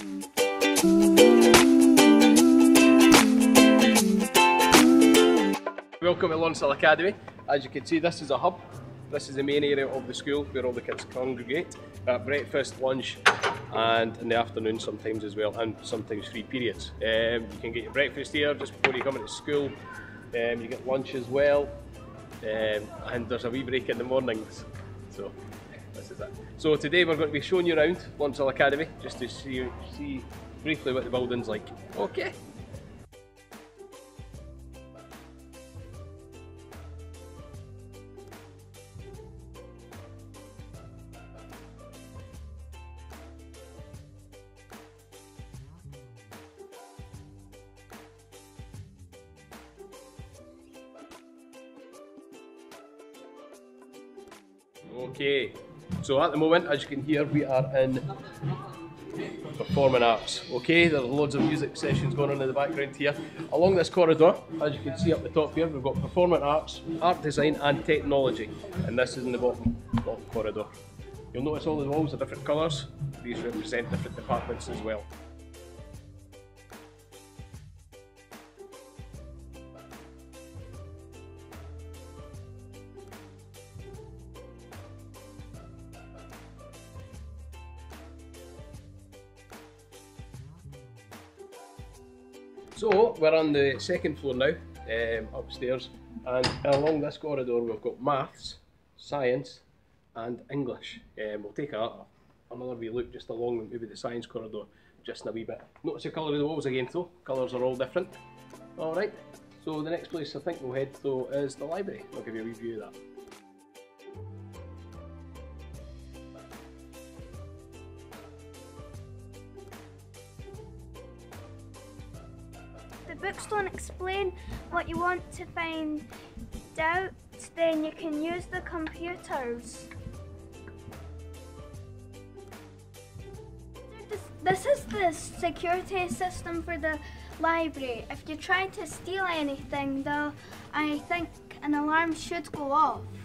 Welcome to Lornshill Academy. As you can see, this is a hub. This is the main area of the school where all the kids congregate at breakfast, lunch and in the afternoon sometimes as well, and sometimes free periods. You can get your breakfast here just before you come into school. You get lunch as well, and there's a wee break in the mornings. So this is it. So today we're going to be showing you around Lornshill Academy just to see briefly what the building's like. Okay. Okay, so at the moment, as you can hear, we are in performing arts. Okay, there are loads of music sessions going on in the background here. Along this corridor, as you can see up the top here, we've got performing arts, art design and technology. And this is in the bottom corridor. You'll notice all the walls are different colours. These represent different departments as well. So we're on the second floor now, upstairs, and along this corridor we've got maths, science and English. We'll take another wee look just along maybe the science corridor just in a wee bit. Notice the colour of the walls again though, colours are all different. Alright, so the next place I think we'll head though is the library. I'll give you a wee view of that. The books don't explain what you want to find out, then you can use the computers. This is the security system for the library. If you try to steal anything though, I think an alarm should go off.